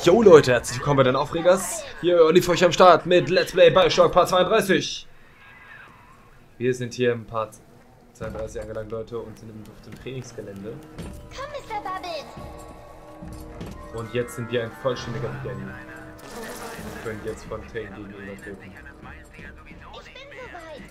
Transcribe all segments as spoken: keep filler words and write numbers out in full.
Yo Leute, herzlich willkommen bei den Aufregers. Hier Olli für euch am Start mit Let's Play Bioshock Part zweiunddreißig. Wir sind hier im Part zweiunddreißig angelangt, Leute, und sind im, auf dem Trainingsgelände. Komm, Mister Bubbles! Und jetzt sind wir ein vollständiger Beginning. Wir können jetzt von Tane gegenüber treten. Ich bin soweit!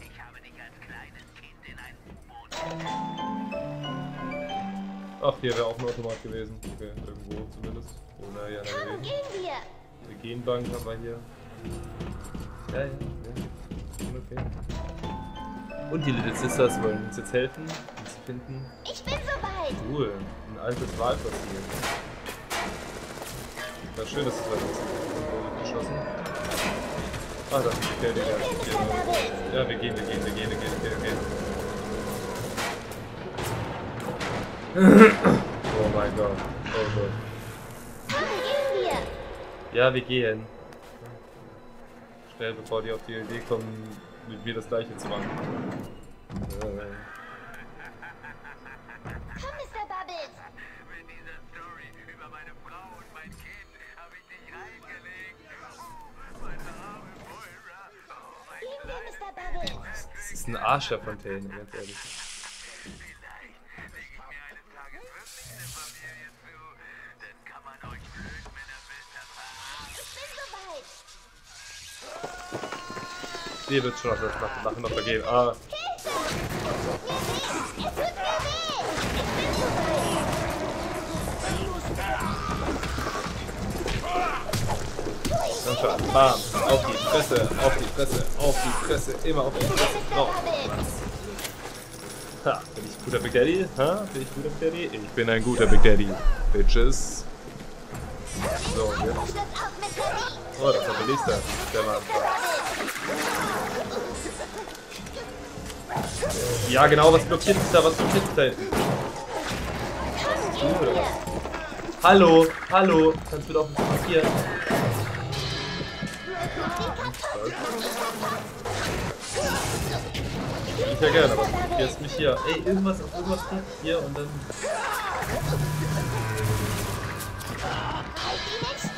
Ach, hier wäre auch ein Automat gewesen. Okay, irgendwo zumindest. Oder ja, da Komm, gewesen. gehen wir! Die Genbank haben wir hier. Ja, ja, ja. Okay. Und die Little Sisters wollen uns jetzt helfen, uns zu finden. Ich bin soweit! Cool, ein altes Wahlpapier. War schön, dass es weiter ist. Geschossen. Ah, das ist die Kälte, ja. Ja, wir gehen, wir gehen, wir gehen, wir gehen, wir gehen. Oh mein Gott. Oh Gott. Komm, gehen wir! Ja, wir gehen. Schnell, bevor die auf die Idee kommen, mit mir das gleiche zu machen. Äh. Komm, Mister Bubbles! Mit dieser Story über meine Frau und mein Kind habe ich dich reingelegt. Meine arme Moira. Oh, mein Gehen wir, Mister Bubbles! Das ist ein Arsch, Herr Fontaine, ganz ehrlich. Vielleicht lege ich mir eines Tages wirklich eine Familie zu. Dann kann man euch Blödmänner besser verarschen. Ich bin soweit! Die wird schon das nach, nachher noch vergehen. Ah, Hilfe! Mir weh! Es tut mir weh! Ich bin soweit! dann schon. Bam. Auf die Fresse, auf die Fresse, auf die Fresse, immer auf die Gehen wir, Fresse. Mister So. Bubbles! Ha, bin ich ein guter Big Daddy? Ha? Bin ich ein guter Big Daddy? Ich bin ein guter Big Daddy. Bitches. So, Halt jetzt. das auf, Mister B! Oh, das war der nächste. Der Mann. Ja, genau, was blockiert sich da? Was blockiert sich da hinten? Komm, gehen wir! Hallo, hallo, kannst du doch nicht passieren. Ich ja gerne, aber du blockierst mich hier. Ey, irgendwas auf irgendwas klickt hier und dann. Halt ihn nicht!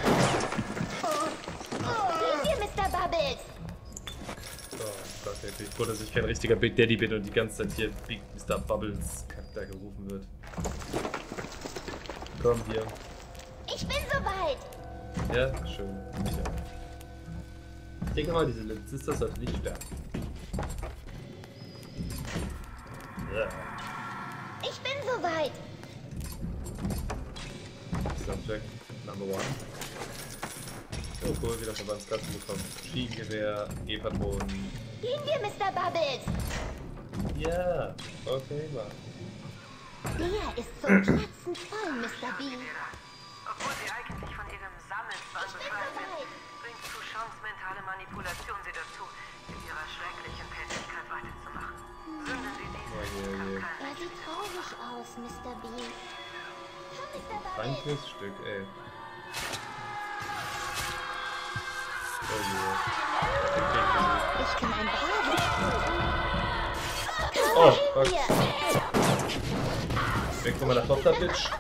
Gehen wir, Mister Bubbles! So, das ist natürlich gut, dass ich kein richtiger Big Daddy bin und die ganze Zeit hier Big Mister Bubbles Charakter gerufen wird. Komm hier. Ich bin soweit! Ja, schön. Sicher. Ich denke mal, diese Little Sisters sollte nicht sterben. Ja. Ich bin soweit! Subject Number One. So cool, wieder Verbandskasten bekommen. Schienengewehr, E-Patronen. Gehen wir, Mister Bubbles! Ja, okay, mal. Der ist so platzend voll, Mister B. Obwohl sie eigentlich von ihrem Sammelzwang Ich bin befreit sind, soweit! bringt Touchons mentale Manipulation sie dazu, in ihrer schrecklichen Tätigkeit weiterzumachen. Sünden sie dies Oh je, nicht, kann je. kein Er Mensch sieht traurig aus, Mister B. Komm, Mister Ein Bubbles! Kniststück, ey. Oh je. Ich bin ein Bravo! Oh, Komm, fuck. gehen Weg von meiner Tochter, Bitch. wir!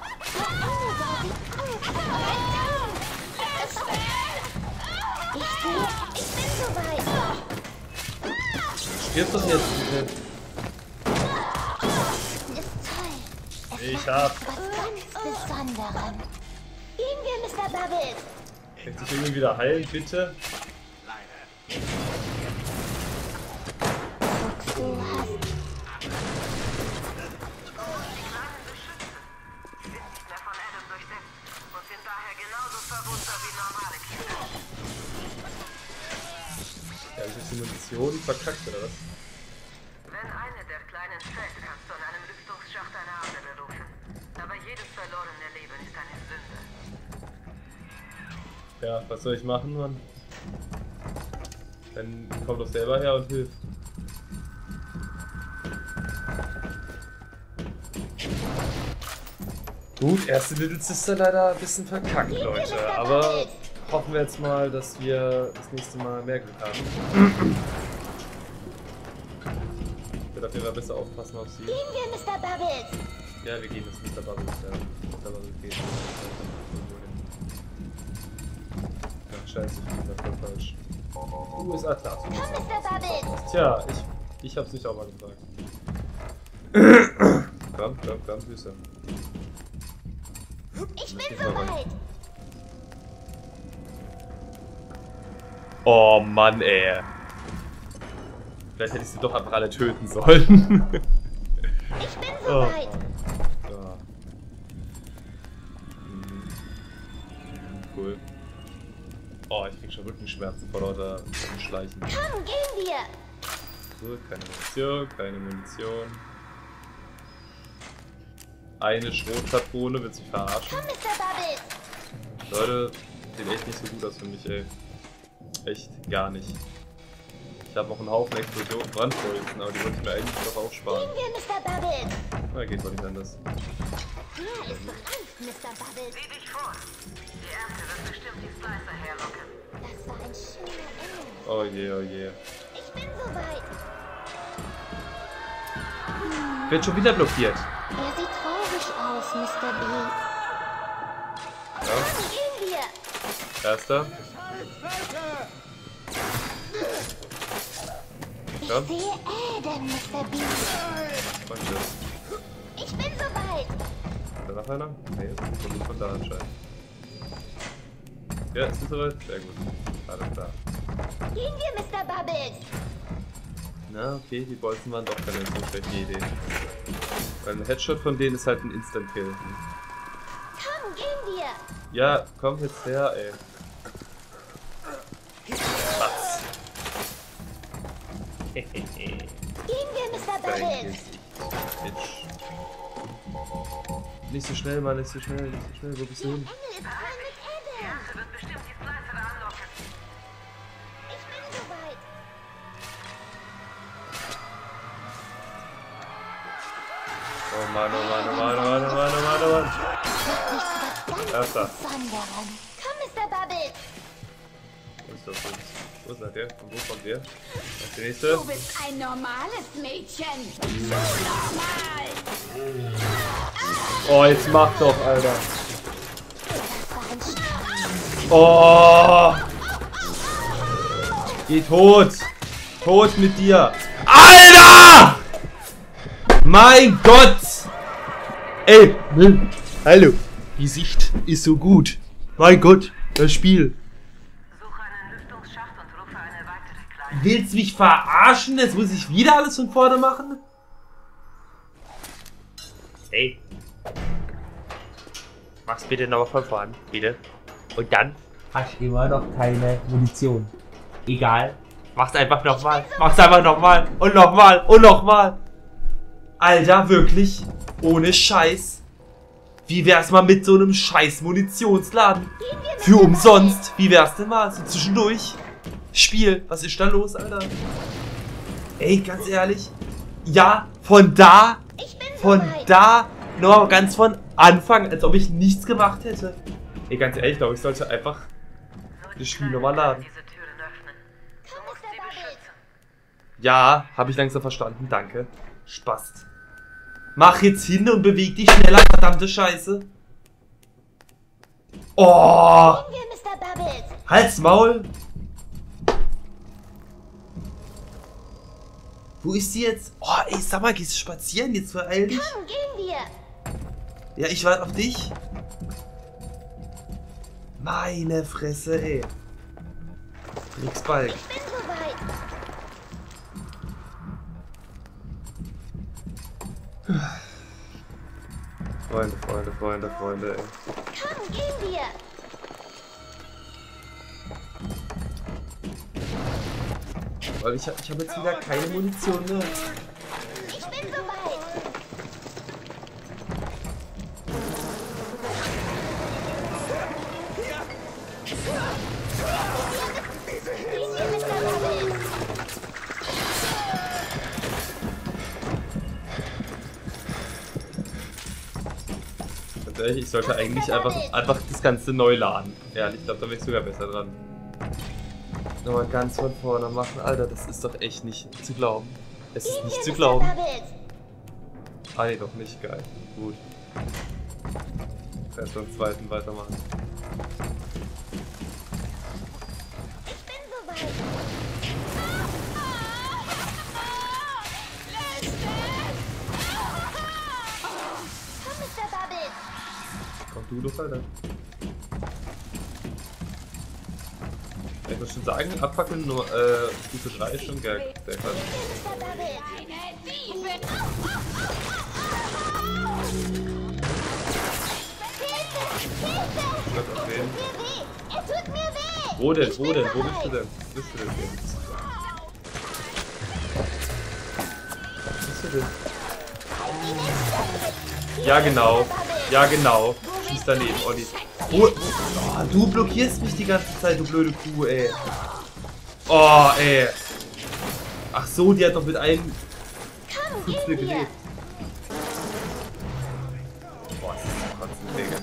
Ich bin, ich bin soweit! Stirb doch jetzt, bitte. Ist toll! Es Ich macht hab. was ganz Besonderes! Gehen wir, Mister Bubbles! Kann sich irgendwie wieder heilen, bitte? Du hast sind nicht mehr von Adam durchsetzt und sind daher genauso verwundbar wie normale Kinder. Ja, hab ich jetzt die Munition verkackt, oder was? Wenn eine der kleinen fällt, kannst du an einem Lüftungsschacht eine andere rufen. Aber jedes verlorene Leben ist eine Sünde. Ja, was soll ich machen, Mann? Dann komm doch selber her und hilf. Gut, erste Little Sister leider ein bisschen verkackt, Leute. Aber hoffen wir jetzt mal, dass wir das nächste Mal mehr Glück haben. Ich werde auf jeden Fall besser aufpassen auf sie. Gehen wir, Mister Bubbles! Ja, wir gehen jetzt Mister Bubbles, ja. Mister Bubbles geht. Scheiße, ich bin voll falsch. U S A klar. Komm, Mister Bubbles. Tja, ich, ich hab's nicht auch mal gefragt. Komm, komm, komm, Füße. Ich bin soweit. Oh Mann, ey. Vielleicht hätte ich sie doch einfach alle töten sollen. Ich bin Oh. soweit. Ja. Mhm. Cool. Oh, ich krieg schon Rückenschmerzen vor lauter Schleichen. Komm, gehen wir. So, keine Munition, keine Munition. Eine Schrotpatrone, willst du mich verarschen? Komm, Mister Bubbles. Leute, sieht echt nicht so gut aus für mich, ey. Echt gar nicht. Ich habe noch einen Haufen Explosionen, Brandbolzen, aber die wollte ich mir eigentlich noch aufsparen. Gehen wir, Mister Bubbles. Na, geht wohl nicht anders. Hier ist doch Angst, Mister Bubbles. Sieh dich vor. Die Erste wird bestimmt die Slicer herlocken. Das war ein schöner Engel. Oh je, oh je. Ich bin soweit. Wird schon wieder blockiert. Er sieht traurig aus, Mister B. Ja, Komm, gehen wir. erster. Ich Ja. sehe Adam, Mister B. Und tschüss. Ich bin soweit. Ist da noch einer? Nee, jetzt kommt nicht von da anscheinend. Ja, ist das soweit? Sehr gut. Alles klar. Gehen wir, Mister Bubbles. Na, okay, die Bolzen waren doch keine so schlechte Idee. Weil ein Headshot von denen ist halt ein Instant-Kill. Komm, gehen wir. Ja, komm jetzt her, ey. Was? Gehen wir, Mister Dein Bubbles. Gesicht, Bitch. Nicht so schnell, Mann, nicht so schnell, nicht so schnell. Wo bist du hin? Engel ist voll mit Die Adam. Erste wird bestimmt die Slicer anlocken. Ich bin soweit. Oh Mann, oh Mann, oh Mann, oh Mann, oh Mann, oh Mann, oh Mann. Nichts was ganz Erster. Besonderem. Komm, Mister Bubbles. Wo ist das jetzt? Wo seid ihr? Von wo kommt ihr? Was ist der nächste? Du bist ein normales Mädchen. So normal. Oh, jetzt mach doch, Alter. Das war ein Spaß. Oh! Geh tot! Tot mit dir! Alter! Mein Gott! Ey! Hallo! Die Sicht ist so gut. Mein Gott, das Spiel. Suche einen Lüftungsschacht und rufe eine weitere kleine. Willst du mich verarschen? Jetzt muss ich wieder alles von vorne machen? Ey. Mach's bitte nochmal von vorne, bitte. Und dann hast du immer noch keine Munition. Egal. Mach's einfach nochmal. Mach's einfach nochmal. Und nochmal. Und nochmal. Alter, wirklich. Ohne Scheiß. Wie wär's mal mit so einem scheiß Munitionsladen? Für umsonst. Wie wär's denn mal? So zwischendurch. Spiel. Was ist da los, Alter? Ey, ganz ehrlich. Ja, von da. Ich bin Von soweit. da. Nur ganz von Anfang. Als ob ich nichts gemacht hätte. Ey, ganz ehrlich, ich glaube, ich sollte einfach das Spiel nochmal laden. Diese Türen öffnen. Komm, Du musst Mister sie Bubbles. beschützen. Ja, habe ich langsam verstanden. Danke. Spast. Mach jetzt hin und beweg dich schneller, verdammte Scheiße. Oh! Gehen wir, Mister Bubbles. Halt's Maul! Wo ist sie jetzt? Oh, ey, sag mal, gehst du spazieren? Jetzt vereil dich. Komm, gehen wir. Ja, ich warte auf dich. Meine Fresse, ey. Nix Balk. Ich bin soweit. Freunde, Freunde, Freunde, Freunde, ey. Komm, gehen wir. Weil ich hab, ich hab jetzt wieder keine Munition mehr. Ich bin soweit. Gehen wir, Mister Bubbles. Ganz ehrlich, ich sollte eigentlich einfach, einfach das Ganze neu laden. Ehrlich, ich glaube, da bin ich sogar besser dran. Nochmal ganz von vorne machen. Alter, das ist doch echt nicht zu glauben. Es ist Gehen nicht wir, zu Mister glauben. Bubbles. Ah, nee, doch nicht. Geil. Gut. Erst beim zweiten weitermachen. du doch, Alter. Ich muss schon sagen, abfackeln nur äh, Stufe drei ist schon geil. Sehr krass. Eine Diebe! Gott, auf wen? Mir weh! Er tut mir weh! Wo denn? Wo denn? Wo bist du denn? Wo bist du denn? Wo bist du denn? Ja, genau. Ja, genau. Schieß daneben, Olli. Wo? Oh, du blockierst mich die ganze Zeit, du blöde Kuh, ey. Oh, ey. Ach so, die hat doch mit einem Fünftel gelebt. Boah, das ist so krass, Digga.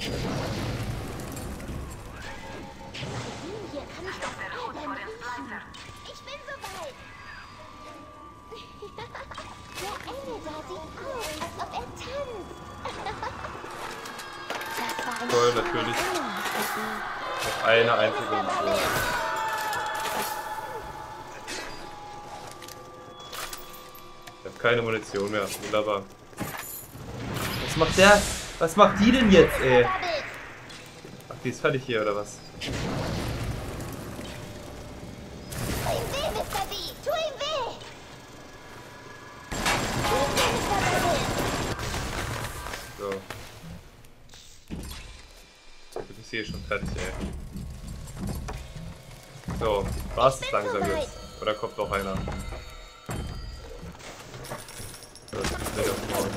Hier kann ich doch Adam riechen. Ich bin soweit. Der Engel da sieht aus, als ob er tanzt. Das war ein Toll, natürlich. Noch eine einzige Munition. Ich hab keine Munition mehr. Wunderbar. Was macht der? Was macht die denn jetzt, ey? Ach, die ist fertig hier, oder was? Tu ihm weh, Mister B! Tu ihm weh! Tu ihm weh, Mister Bubble! So. Du bist hier schon fertig, ey. So, war's es langsam jetzt? Oder kommt noch einer? So, das ist nicht auf dem Morgen.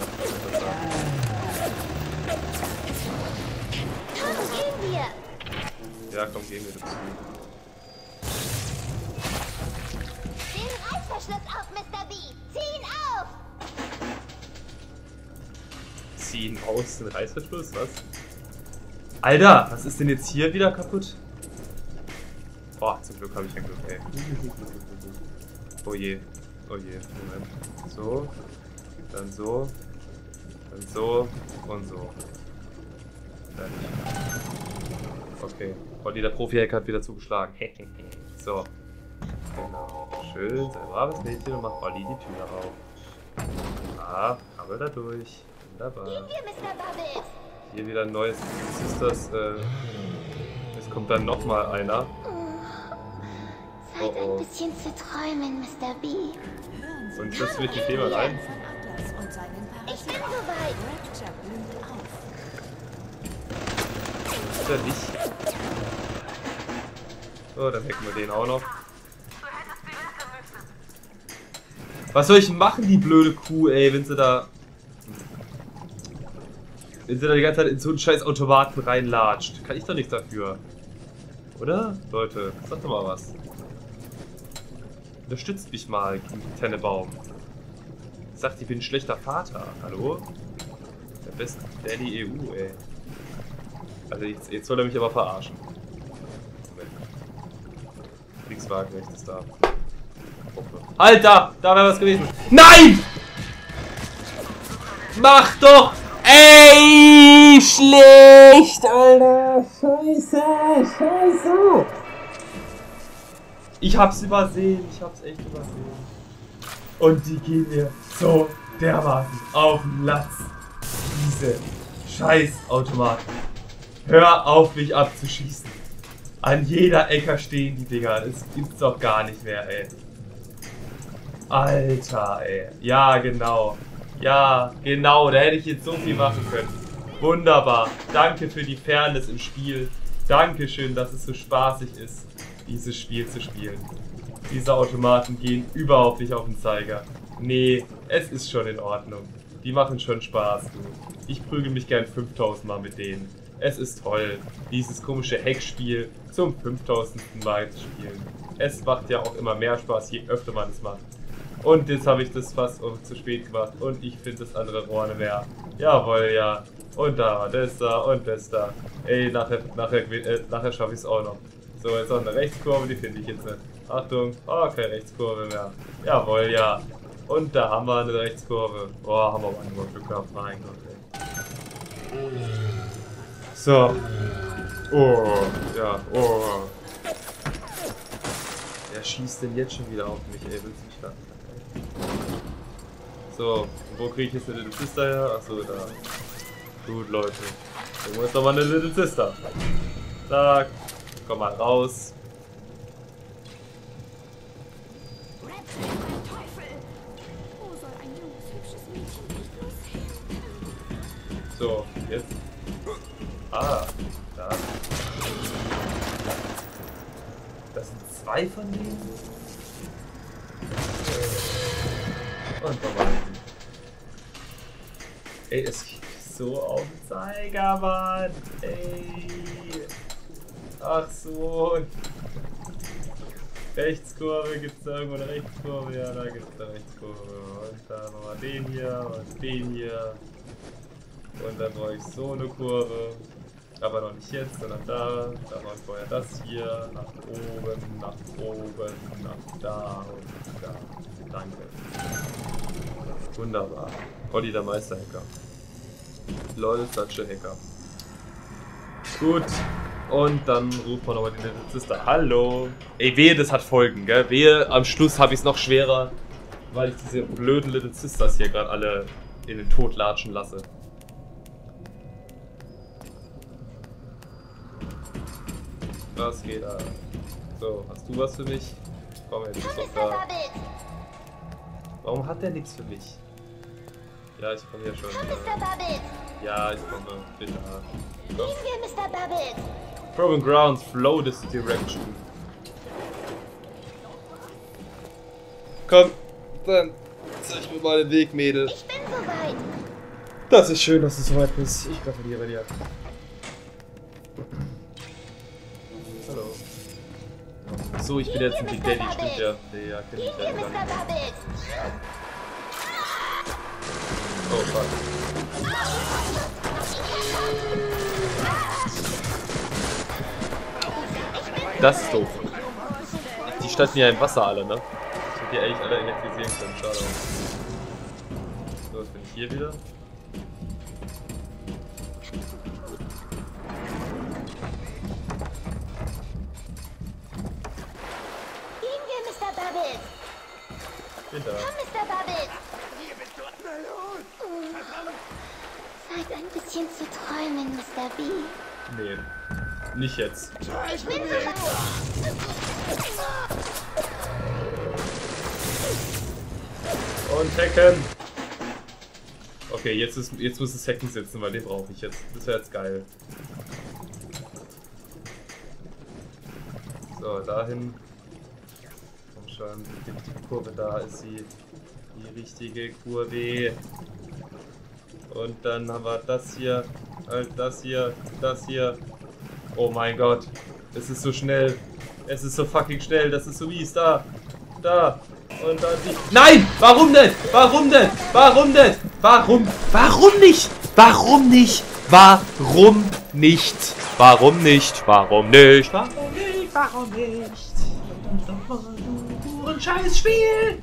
Komm, gehen wir! Ja, komm, gehen wir dazu. Den Reißverschluss auf, Mister B! Zieh ihn auf! Ziehen aus den Reißverschluss, was? Alter, was ist denn jetzt hier wieder kaputt? Boah, zum Glück habe ich ein Glück, ey. Oh je, oh je, Moment. So, dann so, dann so und so. Fertig. Okay, Olli, der Profi-Hacker hat wieder zugeschlagen. So, genau. Schön, sei braves Mädchen und macht Olli die Tür auf. Ah, krabbel da durch. Wunderbar. Gehen wir, Mister Bubbles! Hier wieder ein neues Sisters. Äh, es kommt dann nochmal einer. Zeit, Oh, oh. ein bisschen zu träumen, Mister B. Und das wird die Thema rein. Ich bin soweit! Ist er nicht? So, dann hacken wir den auch noch. Was soll ich denn machen, die blöde Kuh, ey, wenn sie da. Wenn sie da die ganze Zeit in so einen scheiß Automaten reinlatscht. Kann ich doch nichts dafür. Oder? Leute, sag doch mal was. Unterstützt mich mal, Tennebaum. Sagt, ich bin ein schlechter Vater. Hallo? Der beste Daddy E U, ey. Also jetzt, jetzt soll er mich aber verarschen. Moment. Kriegswagen, rechtes da. Alter! Da wäre was gewesen. Nein! Mach doch! Ey! Schlecht, Alter! Scheiße! Scheiße! Ich hab's übersehen. Ich hab's echt übersehen. Und die gehen mir so dermaßen auf den Latz. Diese Scheißautomaten. Hör auf, mich abzuschießen. An jeder Ecke stehen die Dinger. Das gibt's doch gar nicht mehr, ey. Alter, ey. Ja, genau. Ja, genau. Da hätte ich jetzt so viel machen können. Wunderbar. Danke für die Fairness im Spiel. Dankeschön, dass es so spaßig ist, dieses Spiel zu spielen. Diese Automaten gehen überhaupt nicht auf den Zeiger. Nee, es ist schon in Ordnung. Die machen schon Spaß, du. Ich prügel mich gern fünftausend Mal mit denen. Es ist toll, dieses komische Hackspiel zum fünftausendsten Mal zu spielen. Es macht ja auch immer mehr Spaß, je öfter man es macht. Und jetzt habe ich das fast zu spät gemacht und ich finde das andere Rohr nicht mehr. Jawohl, ja. Und da war das da und das da. Ey, nachher, nachher, äh, nachher schaffe ich es auch noch. So, jetzt noch eine Rechtskurve, die finde ich jetzt nicht. Achtung, oh, keine Rechtskurve mehr. Jawohl, ja. Und da haben wir eine Rechtskurve. Boah, haben wir auch einmal Glück gehabt. Mein Gott, ey. So. Oh, ja, oh. Wer schießt denn jetzt schon wieder auf mich, ey? Willst du mich da? So, wo kriege ich jetzt eine Little Sister her? Achso, da. Gut, Leute. Wo ist nochmal eine Little Sister? Zack. Komm mal raus. Wo soll ein junges, hübsches Mädchen nicht bloß hin? So, jetzt. Ah, da. Das sind zwei von denen. Und nochmal. Ey, es geht so auf den Zeiger, Mann. Ey. Ach so. Rechtskurve, gibt's da irgendwo eine Rechtskurve? Ja, da gibt's eine Rechtskurve. Und dann nochmal den hier und den hier. Und dann brauche ich so eine Kurve. Aber noch nicht jetzt, sondern da. Da war vorher das hier. Nach oben, nach oben, nach da und da. Danke. Wunderbar. Olli der Meisterhacker. Lol, such a Hacker. Gut. Und dann ruft man nochmal die Little Sister. Hallo. Ey, wehe, das hat Folgen, gell? Wehe, am Schluss habe ich es noch schwerer, weil ich diese blöden Little Sisters hier gerade alle in den Tod latschen lasse. Was geht da? So, hast du was für mich? Komm, jetzt ist doch da. Warum hat der nichts für mich? Ja, ich komme hier schon. Mister Bubbles. Ja, ich komme. Bitte. Gehen wir, Mister Bubbles. Broken Grounds, flow this direction. Komm, dann zeig mir mal den Weg, Mädel. Ich bin soweit. Das ist schön, dass du soweit bist. Ich gratuliere dir. Hallo. So, ich bin jetzt ein Big Daddy, stimmt ja. Nee, ja, kenn ich Gehen wir, ja gar Mister nicht. Bubbles. Oh, fuck. Das ist doof. Die standen ja im Wasser alle, ne? Ich hätte die eigentlich alle elektrisieren können, schade. So, jetzt bin ich hier wieder. Gehen wir, Mister Bubbles. Bin da. Komm, Mister Bubbles. Zeit ein bisschen zu träumen, Mister B. Nee. Nicht jetzt. Ich bin soweit. Und hacken! Okay, jetzt, ist, jetzt muss das Hacken sitzen, weil den brauche ich jetzt. Das wäre jetzt geil. So, dahin. Komm schon, die richtige Kurve, da ist sie. Die richtige Kurve. Und dann haben wir das hier, halt das hier, das hier. Oh mein Gott, es ist so schnell. Es ist so fucking schnell, das ist so mies. Da, da. Und dann die... Nein! Warum nicht? Warum nicht? Warum nicht? Warum? Warum nicht? Warum nicht? Warum nicht? Warum nicht? Warum nicht? Warum nicht? Warum nicht? Verdammt nochmal, du ein scheiß Spiel!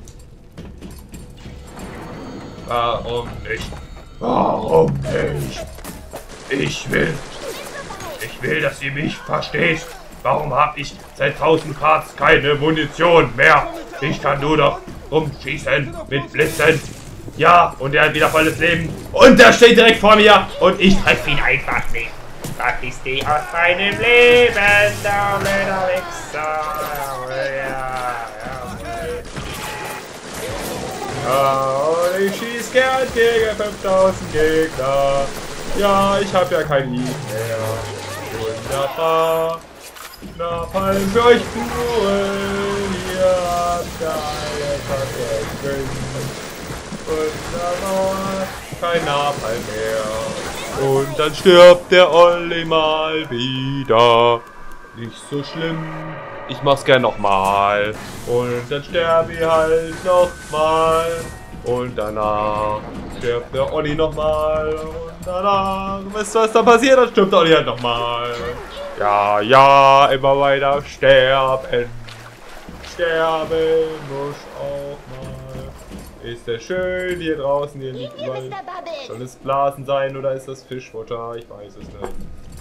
Warum nicht? Warum nicht? Ich will... Ich will, dass ihr mich versteht. Warum habe ich seit tausend Parts keine Munition mehr? Ich kann nur noch rumschießen mit Blitzen. Ja, und er hat wieder volles Leben. Und er steht direkt vor mir. Und ich treffe ihn einfach nicht. Vergiss dich aus meinem Leben, der blöder Wichser. Ja, ja, und ich schieß gern gegen fünftausend Gegner. Ja, ich hab ja kein Lied mehr. Wunderbar. Napalm für euch Kuren. Ihr habt eine Vergessen. Wunderbar. Kein Napalm mehr. Und dann stirbt der Olli mal wieder. Nicht so schlimm. Ich mach's gern nochmal. Und dann sterbe ich halt nochmal. Und danach stirbt der Olli nochmal. Und danach, wisst ihr, was da passiert? Dann stirbt der Olli halt nochmal. Ja, ja, immer weiter sterben. Sterben muss auch mal. Ist der schön hier draußen, hier liegt überall. Soll es Blasen sein oder ist das Fischfutter? Ich weiß es nicht.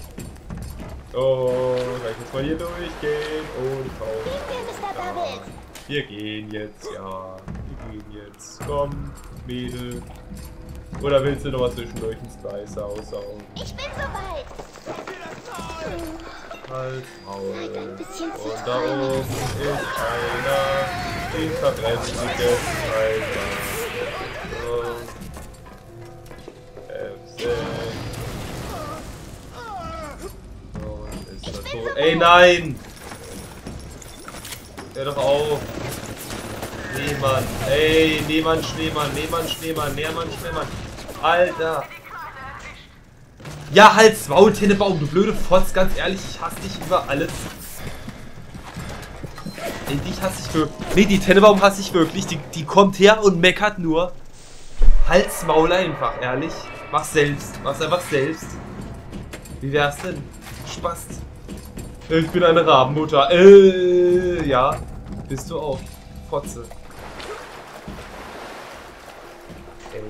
So, kann ich jetzt mal hier durchgehen und raus. Wir gehen jetzt, ja. Wir gehen jetzt. Komm, Mädel. Oder willst du noch mal zwischendurch einen Slicer aussaugen? Ich bin soweit. Hals, Maul. Seid ein bisschen Und da zerträumt. oben ist einer, den verbrennt sich jetzt einfach. So. F sechs. So, ist er tot. Ey, nein! Hör doch auf! Schneemann! Ey, Schneemann, Schneemann, Schneemann, Schneemann, Schneemann, Schneemann! Alter! Ja, Hals, Maul, Tennebaum, du blöde Fotz, ganz ehrlich, ich hasse dich über alles. Ey, dich hasse ich wirklich. Nee, die Tennebaum hasse ich wirklich. Die, die kommt her und meckert nur. Hals, Maul einfach, ehrlich. Mach's selbst. Mach's einfach selbst. Wie wär's denn? Spaß. Ich bin eine Rabenmutter. Äh, ja. Bist du auch. Fotze. Ey.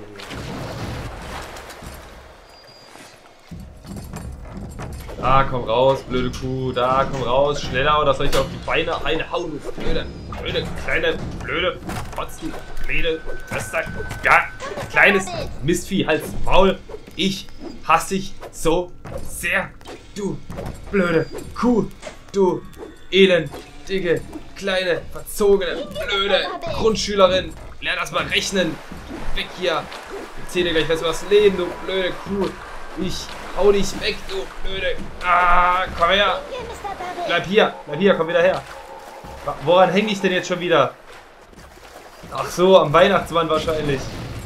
Da, komm raus, blöde Kuh. Da, komm raus. Schneller, oder soll ich auf die Beine einhauen? Blöde, blöde, kleine, blöde, Fotzen, blöde, Köster. Ja, kleines Mistvieh, Hals, Maul. Ich hasse dich so sehr. Du blöde Kuh. Du elendige, kleine, verzogene, blöde Grundschülerin. Lern erst mal rechnen. Weg hier. Ich erzähl dir gleich was über das Leben, du blöde Kuh. Ich hau dich weg, du blöde. Ah, komm her. Bleib hier, bleib hier, komm wieder her. Woran hänge ich denn jetzt schon wieder? Ach so, am Weihnachtsmann wahrscheinlich.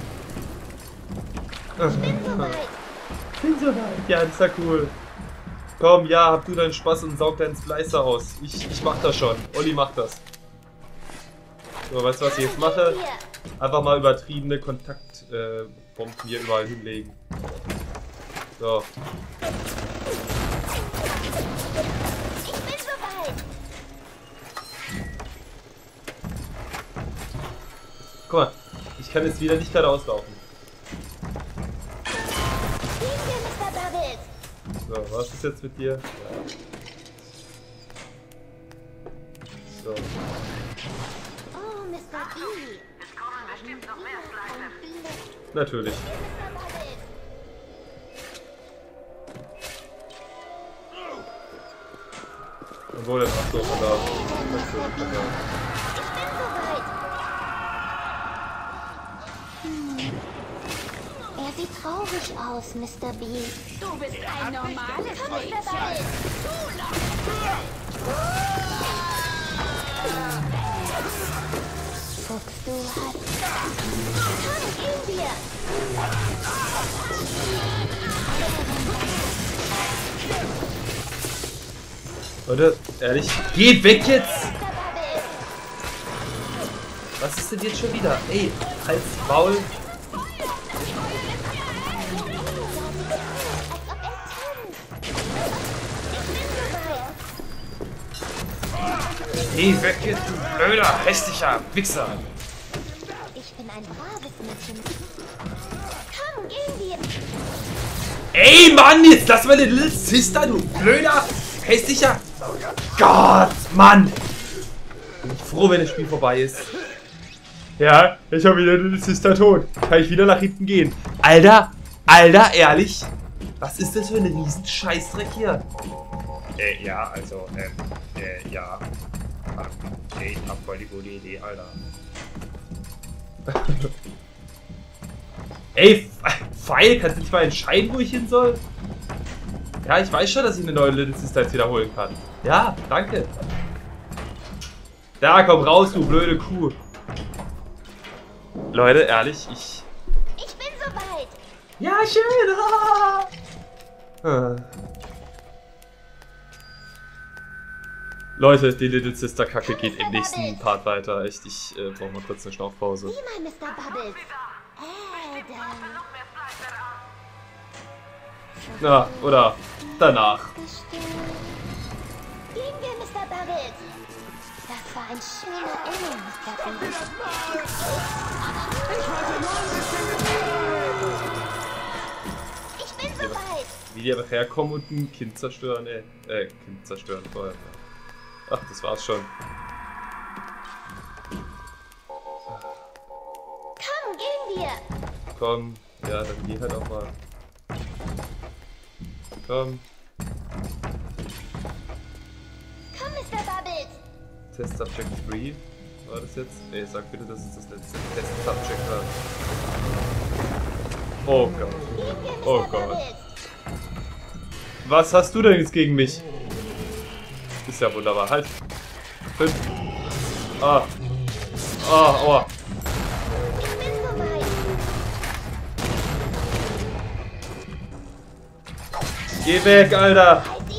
Ich bin soweit. Bin so weit. Ja, das ist ja cool. Komm, ja, hab du deinen Spaß und saug deinen Splicer aus. Ich, ich mach das schon. Olli macht das. So, weißt du, was ich jetzt mache? Einfach mal übertriebene Kontaktbomben hier überall hinlegen. So. Ich bin soweit. Guck mal, ich kann jetzt wieder nicht geradeaus laufen. Gehen wir, Mister Bubbles. So, was ist jetzt mit dir? Ja. So. Oh, Mister B. Es kommen bestimmt noch mehr Slicer. Natürlich. Mister Bubbles. Obwohl, das ach so, von da. Das so, von da. Ich bin soweit. Hm. Er sieht traurig aus, Mister B. Du bist ein normales Komm, Mister Mädchen. Bubbles. Fuchs, du hast... Komm, gehen wir. Leute, ehrlich, geh weg jetzt! Mister Bubbles. Was ist denn jetzt schon wieder? Ey, Hals, Maul. Als ob er tanzt. Ich bin soweit. Geh weg jetzt, du blöder, hässlicher Wichser! Ich bin ein braves Mädchen. Komm, gehen wir. Ey, Mann, jetzt lass meine Little Sister, du blöder, hässlicher... Gott, Mann! Bin ich froh, wenn das Spiel vorbei ist. Ja, ich habe wieder Little Sister tot. Kann ich wieder nach hinten gehen. Alter, Alter, ehrlich? Was ist das für ein riesen Scheißdreck hier? Äh, ja, also, ähm, äh, ja. Ach, ey, ich hab voll die gute Idee, Alter. Ey, Pfeil, kannst du nicht mal entscheiden, wo ich hin soll? Ja, ich weiß schon, dass ich eine neue Little Sister jetzt wiederholen kann. Ja, danke. Da, komm raus, du blöde Kuh. Leute, ehrlich, ich... Ich bin soweit. Ja, schön. Ah. Leute, die Little Sister Kacke geht im nächsten Part weiter. Echt, ich äh, brauche mal kurz eine Schnaufpause. Sieh mal, Mister Bubbles. Adam. Na, oder danach. Bestimmt. Gehen wir, Mister Bubbles. Das war ein schöner Engel, Mister Bubbles. Ich bin soweit. Wie die einfach herkommen und ein Kind zerstören, ey. Äh, Kind zerstören vorher. Ach, das war's schon. Komm, gehen wir. Komm, ja, dann geh halt auch mal. Komm. Test Subject drei. War das jetzt? Ey, sag bitte, dass es das letzte Test Subject war. Oh Gott. Oh Gott. Was hast du denn jetzt gegen mich? Ist ja wunderbar. Halt. Fünf. Ah. Ah, oh. Geh weg, Alter.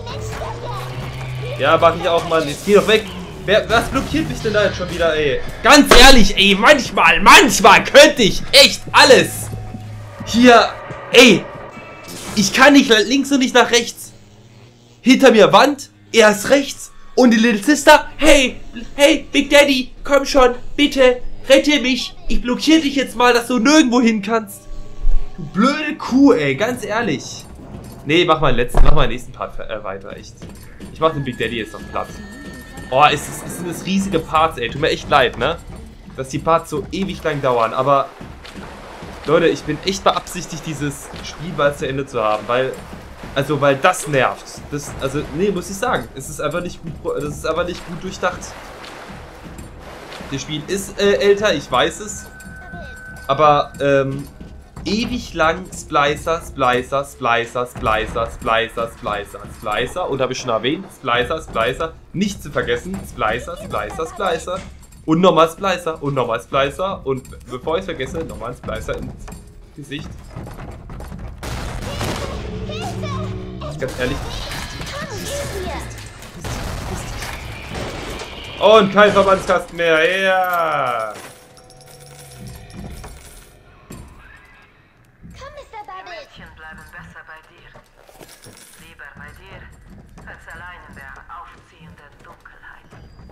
Ja, mach ich auch, Mann. Jetzt geh doch weg. Wer, was blockiert mich denn da jetzt schon wieder, ey? Ganz ehrlich, ey, manchmal, manchmal könnte ich echt alles. Hier, ey. Ich kann nicht links und nicht nach rechts. Hinter mir Wand, erst rechts. Und die Little Sister, hey, hey, Big Daddy, komm schon, bitte, rette mich. Ich blockiere dich jetzt mal, dass du nirgendwo hin kannst. Du blöde Kuh, ey, ganz ehrlich. Nee, mach mal den letzten, mach mal den nächsten Part äh, weiter, echt. Ich mach den Big Daddy jetzt noch platt. Oh, es, ist, es sind das riesige Parts, ey. Tut mir echt leid, ne? Dass die Parts so ewig lang dauern, aber... Leute, ich bin echt beabsichtigt, dieses Spiel bald zu Ende zu haben, weil... Also, weil das nervt. Das, also, nee, muss ich sagen. Es ist einfach nicht gut, das ist einfach nicht gut durchdacht. Das Spiel ist äh, älter, ich weiß es. Aber, ähm... ewig lang Splicer, Splicer, Splicer, Splicer, Splicer, Splicer, Splicer. Und habe ich schon erwähnt, Splicer, Splicer. Nicht zu vergessen, Splicer, Splicer, Splicer. Und nochmal Splicer und nochmal Splicer. Und bevor ich es vergesse, nochmal ein Splicer ins Gesicht. Ganz ehrlich. Und kein Verbandskasten mehr. Ja. Mädchen bleiben besser bei dir. Lieber bei dir, als allein in der aufziehenden Dunkelheit.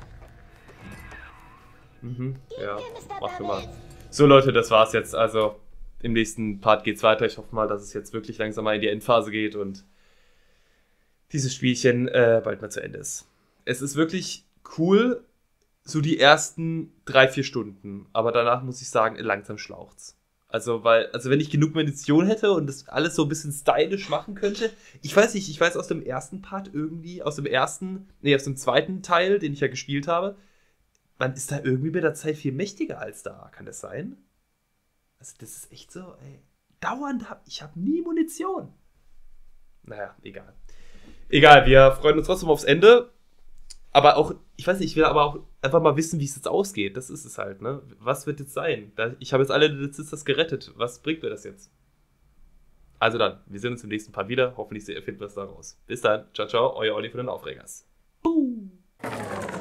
Mhm, ja, mach du mal. So Leute, das war's jetzt. Also, im nächsten Part geht's weiter. Ich hoffe mal, dass es jetzt wirklich langsam mal in die Endphase geht und dieses Spielchen äh, bald mal zu Ende ist. Es ist wirklich cool, so die ersten drei, vier Stunden. Aber danach muss ich sagen, langsam schlaucht's. Also, weil, also wenn ich genug Munition hätte und das alles so ein bisschen stylisch machen könnte. Ich weiß nicht, ich weiß aus dem ersten Part irgendwie, aus dem ersten, nee, aus dem zweiten Teil, den ich ja gespielt habe, man ist da irgendwie mit der Zeit viel mächtiger als da. Kann das sein? Also, das ist echt so, ey. Dauernd hab ich habe nie Munition. Naja, egal. Egal, wir freuen uns trotzdem aufs Ende. Aber auch, ich weiß nicht, ich will aber auch einfach mal wissen, wie es jetzt ausgeht. Das ist es halt, ne? Was wird jetzt sein? Ich habe jetzt alle Little Sisters gerettet. Was bringt mir das jetzt? Also dann, wir sehen uns im nächsten Part wieder. Hoffentlich finden wir es da raus. Bis dann. Ciao, ciao. Euer Olli von den Aufregers. Boom.